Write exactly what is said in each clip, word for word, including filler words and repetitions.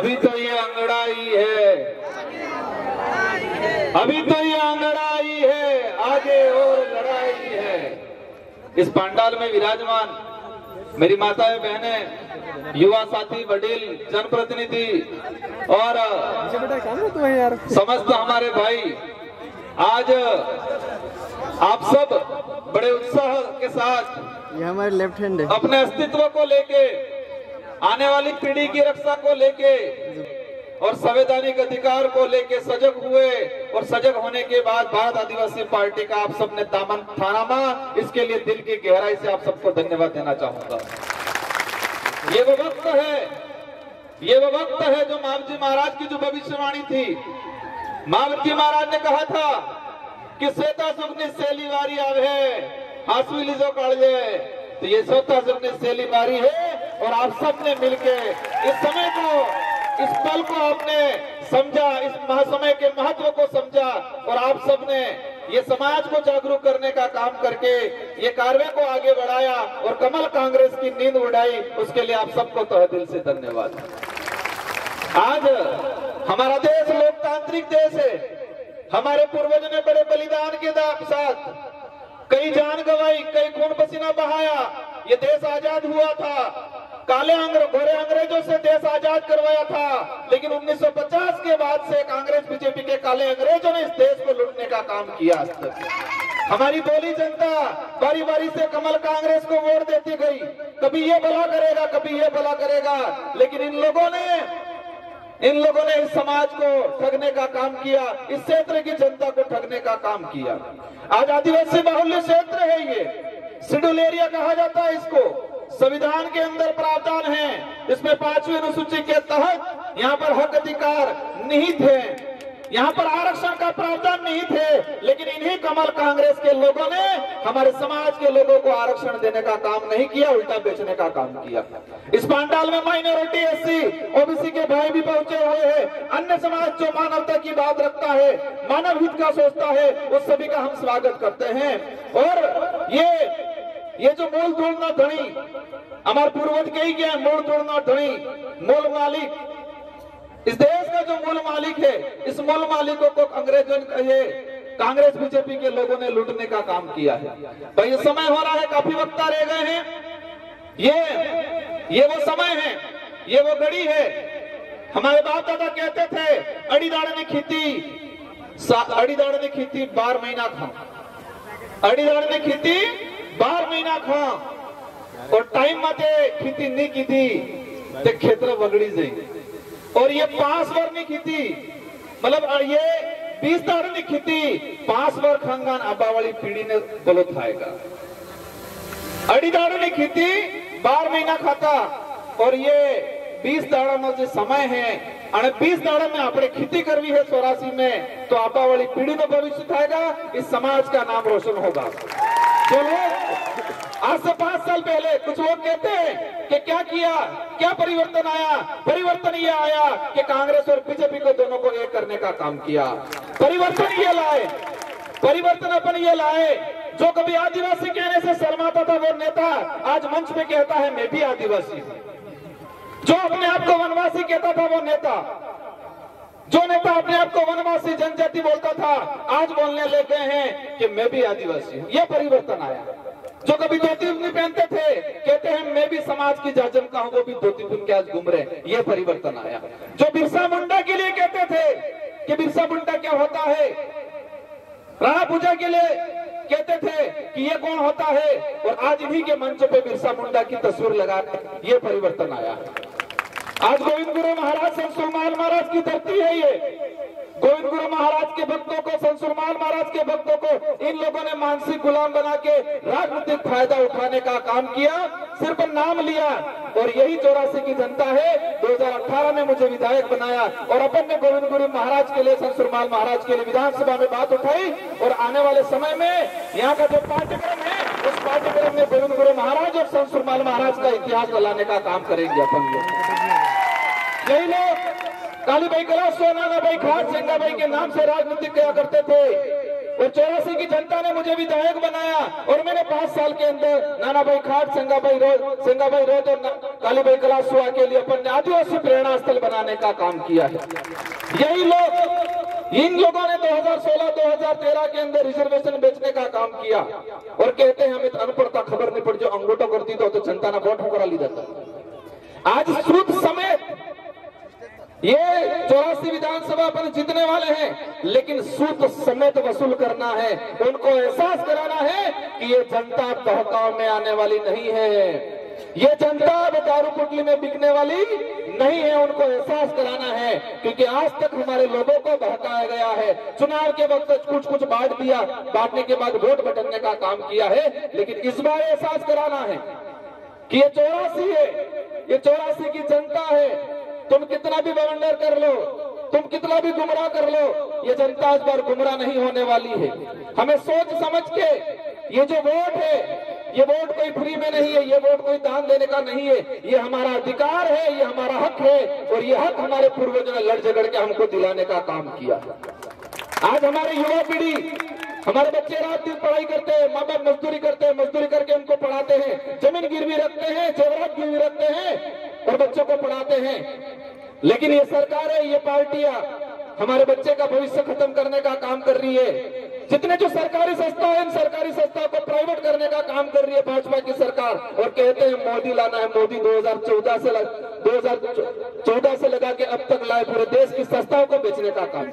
अभी तो ये अंगड़ाई है, अभी तो ये अंगड़ाई है, आगे और लड़ाई है। इस पंडाल में विराजमान मेरी माताएं, बहनें, युवा साथी, वडील, जनप्रतिनिधि और समस्त हमारे भाई, आज आप सब बड़े उत्साह के साथ ये हमारे लेफ्ट हैंड है, अपने अस्तित्व को लेके, आने वाली पीढ़ी की रक्षा को लेके और संवैधानिक अधिकार को लेके सजग हुए और सजग होने के बाद भारत आदिवासी पार्टी का आप सबने दामन थामा। इसके लिए दिल की गहराई से आप सबको धन्यवाद देना चाहूंगा। ये वो वक्त है, ये वो वक्त है जो मावजी महाराज की जो भविष्यवाणी थी। मावजी महाराज ने कहा था कि सेता सुखनी सेली वारी आवे, हासवी लीजो काढ़े। तो ये सेता सुखनी सेली वारी है और आप सबने मिलके इस समय को, इस पल को आपने समझा, इस महासमय के महत्व को समझा और आप सबने ये समाज को जागरूक करने का काम करके ये कार्य को आगे बढ़ाया और कमल कांग्रेस की नींद उड़ाई। उसके लिए आप सबको तहे दिल से धन्यवाद। आज हमारा देश लोकतांत्रिक देश है। हमारे पूर्वजों ने बड़े बलिदान के साथ कई जान गंवाई, कई खून पसीना बहाया, ये देश आजाद हुआ था। काले अंग्रेज, गोरे अंग्रेजों से देश आजाद करवाया था, लेकिन उन्नीस सौ पचास के बाद से कांग्रेस बीजेपी के काले अंग्रेजों ने इस देश को लूटने का काम किया। हमारी बोली जनता बारी बारी से कमल कांग्रेस को वोट देती गई, कभी ये भला करेगा, कभी ये भला करेगा, लेकिन इन लोगों ने इन लोगों ने इस समाज को ठगने का काम किया, इस क्षेत्र की जनता को ठगने का काम किया। आज आदिवासी बाहुल्य क्षेत्र है, ये शेड्यूल एरिया कहा जाता है इसको। संविधान के अंदर प्रावधान है, इसमें पांचवी अनुसूची के तहत यहाँ पर हक अधिकार निहित है, यहाँ पर आरक्षण का प्रावधान निहित है, लेकिन इन्हीं कमल कांग्रेस के लोगों ने हमारे समाज के लोगों को आरक्षण देने का काम नहीं किया, उल्टा बेचने का काम किया। इस पंडाल में माइनॉरिटी, एससी, ओबीसी के भाई भी पहुंचे हुए हैं। अन्य समाज जो मानवता की बात रखता है, मानव हित का सोचता है, उस सभी का हम स्वागत करते हैं। और ये ये जो मूल तोड़ना धनी, हमारे पूर्वज कही गया, मूल तोड़ना धनी, मूल मालिक, इस देश का जो मूल मालिक है, इस मूल मालिकों को अंग्रेजों ने, कांग्रेस बीजेपी के लोगों ने लूटने का काम किया है। भाई ये समय हो रहा है, काफी वक्त रह गए हैं। ये ये वो समय है, ये वो घड़ी है। हमारे बाप दादा कहते थे अड़ी दाड़ने खेती, अड़ी दाड़ने खेती बारह महीना खा, अड़ी दाड़ने खेती बारह महीना खा और टाइम मते खेती नहीं की थी तो क्षेत्र बगड़ी जाए। और ये पांच बार नहीं खेती, मतलब ये बीस दाड़ नहीं खेती, पांच बार खानगान आबा वाली पीढ़ी ने बोलो थाएगा। अड़ी दाड़ नहीं खेती, बारह महीना खाता और ये बीस दाड़ा में जो समय है, અને बीस दाड़ा में आपने खेती करवी है चौरासी में, तो आबा वाली पीढ़ी में भविष्य थाएगा, इस समाज का नाम रोशन होगा। जो लोग आज से पांच साल पहले कुछ लोग कहते हैं कि क्या किया, क्या परिवर्तन आया, परिवर्तन ये आया कि कांग्रेस और बीजेपी को दोनों को एक करने का काम किया। परिवर्तन ये लाए, परिवर्तन अपन ये लाए। जो कभी आदिवासी कहने से शर्माता था वो नेता आज मंच पे कहता है मैं भी आदिवासी हूं। जो अपने आप को वनवासी कहता था वो नेता, जो नेता अपने आप को वनवासी जनजाति बोलता था, आज बोलने लगे हैं कि मैं भी आदिवासी हूं। ये परिवर्तन आया। जो कभी धोती नहीं पहनते थे कहते हैं मैं भी समाज की जाजम का हूं, वो भी धोती पहन के आज घूम रहे, ये परिवर्तन आया। जो बिरसा मुंडा के लिए कहते थे कि बिरसा मुंडा क्या होता है, राणा पूजा के लिए कहते थे कि ये कौन होता है, और आज इन्हीं के मंच पे बिरसा मुंडा की तस्वीर लगा, ये परिवर्तन आया। आज गोविंद गुरु महाराज संसुरमाल महाराज की धरती है ये। गोविंद गुरु महाराज के भक्तों को, संसुरमाल महाराज के भक्तों को इन लोगों ने मानसिक गुलाम बना के राजनीतिक फायदा उठाने का काम किया, सिर्फ नाम लिया। और यही चौरासी की जनता है, दो हजार अठारह में मुझे विधायक बनाया और अपन ने गोविंद गुरु महाराज के लिए, संसुरमाल महाराज के लिए विधानसभा में बात उठाई। और आने वाले समय में यहाँ का जो पाठ्यक्रम है, उस पाठ्यक्रम में गोविंद गुरु महाराज और संसुरमाल महाराज का इतिहास लाने का काम करेंगे अपन लोग। यही लोग काली भाई कला, सोनाना भाई खास, सेंगा भाई के नाम से राजनीति किया करते थे। और चौरासी की जनता ने मुझे विधायक बनाया और मैंने पांच साल के अंदर नाना भाई खाट, संगा भाई रोज संगा भाई रोज और काली भाई कलासुआ के लिए अपन आदिवासी प्रेरणा स्थल बनाने का काम किया है। यही लोग, इन लोगों ने दो हज़ार सोलह दो हज़ार तेरह के अंदर रिजर्वेशन बेचने का काम किया और कहते हैं हमें अनपढ़ता खबर नहीं पड़ी, जो अंगूठा करती तो, तो जनता ने वोट करा ली जाता। आज सूद समेत ये चौरासी विधानसभा पर जीतने वाले हैं, लेकिन सूद समेत वसूल करना है। उनको एहसास कराना है कि ये जनता बहकाव में आने वाली नहीं है, ये जनता अब दारू पुटली में बिकने वाली नहीं है। उनको एहसास कराना है, क्योंकि आज तक हमारे लोगों को बहकाया गया है। चुनाव के वक्त कुछ कुछ बांट दिया, बांटने के बाद वोट बटनने का काम किया है, लेकिन इस बार एहसास कराना है कि ये चौरासी है, ये चौरासी की जनता है। तुम कितना भी बवंडर कर लो, तुम कितना भी गुमराह कर लो, ये जनता इस बार गुमराह नहीं होने वाली है। हमें सोच समझ के ये जो वोट है, ये वोट कोई फ्री में नहीं है, ये वोट कोई दान देने का नहीं है, ये हमारा अधिकार है, ये हमारा हक है और ये हक हमारे पूर्वजों ने लड़ झगड़ के हमको दिलाने का काम किया। आज हमारे युवा पीढ़ी, हमारे बच्चे रात दिन पढ़ाई करते हैं, माँ बाप मजदूरी करते हैं, मजदूरी करके उनको पढ़ाते हैं, जमीन गिरवी रखते हैं, जेवरात गिरवी रखते हैं और बच्चों को पढ़ाते हैं। लेकिन ये सरकारें, ये पार्टियां हमारे बच्चे का भविष्य खत्म करने का काम कर रही है। जितने जो सरकारी संस्था है, इन सरकारी संस्था को प्राइवेट करने का काम कर रही है भाजपा की सरकार, और कहते हैं मोदी लाना है। मोदी दो हज़ार चौदह से दो हज़ार चौदह से लगा के अब तक लाए, पूरे देश की संस्थाओं को बेचने का काम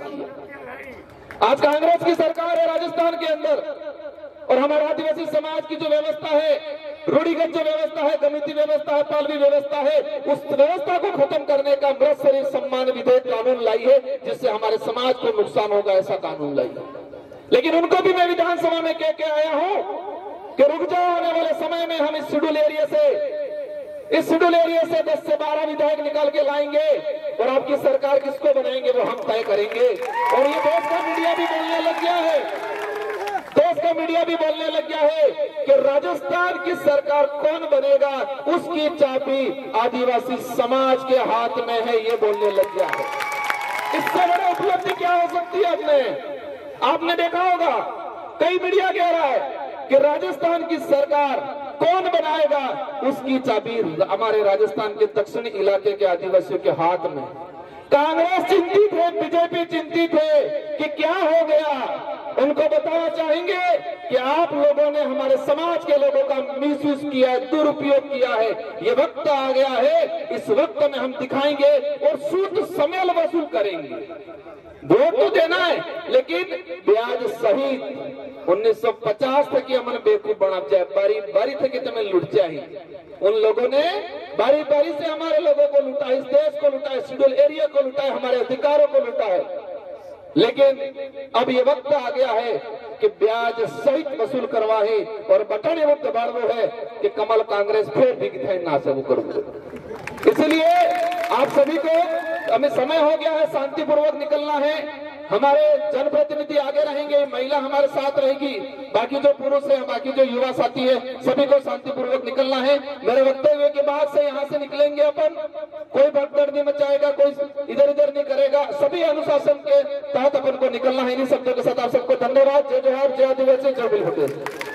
किया। आज कांग्रेस की सरकार है राजस्थान के अंदर, और हमारे आदिवासी समाज की जो व्यवस्था है, रूढ़िगत जो व्यवस्था है, गमिती व्यवस्था है, पालवी व्यवस्था है, उस व्यवस्था को खत्म करने का मृत शरीर सम्मान विधेयक कानून लाई है, जिससे हमारे समाज को नुकसान होगा, ऐसा कानून लाई है। लेकिन उनको भी मैं विधानसभा में कह के आया हूं कि रुक जाओ, आने वाले समय में हम इस शेड्यूल एरिया से इस शेड्यूल एरिया से दस से बारह विधायक निकाल के लाएंगे और आपकी सरकार किसको बनाएंगे वो हम तय करेंगे। और ये देश का मीडिया भी बोलने लग गया है, देश का मीडिया भी बोलने लग गया है कि राजस्थान की सरकार कौन बनेगा, उसकी चाबी आदिवासी समाज के हाथ में है, ये बोलने लग गया है। इससे बड़ी उपलब्धि क्या हो सकती है? आपने आपने देखा होगा, कई मीडिया कह रहा है कि राजस्थान की सरकार कौन बनाएगा, उसकी चाबी हमारे राजस्थान के दक्षिणी इलाके के आदिवासियों के हाथ में। कांग्रेस चिंतित है, बीजेपी चिंतित है कि क्या हो गया। उनको बताना चाहेंगे कि आप लोगों ने हमारे समाज के लोगों का मिसयूज किया है, दुरुपयोग किया है। ये वक्त आ गया है, इस वक्त में हम दिखाएंगे और सूद समेत वसूल करेंगे। वोट तो देना है, लेकिन ब्याज सहित। उन्नीस सौ पचास तक अमन बेवकूफ बना जाए, बारी बारी थे कि तुम्हें लुट जाए। उन लोगों ने बारी बारी से हमारे लोगों को लूटा, इस देश को लूटा है, शेड्यूल एरिया को लूटा है, हमारे अधिकारों को लूटा है। लेकिन अब ये वक्त आ गया है कि ब्याज सहित वसूल करवाए और बटन वक्त दबाड़ वो है कि कमल कांग्रेस फिर दिखते ना से वो करूंगे। इसलिए आप सभी को, हमें समय हो गया है, शांतिपूर्वक निकलना है। हमारे जनप्रतिनिधि आगे रहेंगे, महिला हमारे साथ रहेगी, बाकी जो पुरुष है, बाकी जो युवा साथी है, सभी को शांतिपूर्वक निकलना है। मेरे वक्तव्य के बाद से यहाँ से निकलेंगे अपन, कोई भगदड़ नहीं मचाएगा, कोई इधर उधर नहीं करेगा, सभी अनुशासन के तहत अपन को निकलना है। इन्हीं शब्दों के साथ आप सबको धन्यवाद। जय जोहार, जय आदिवासी, जय बिल पटेल।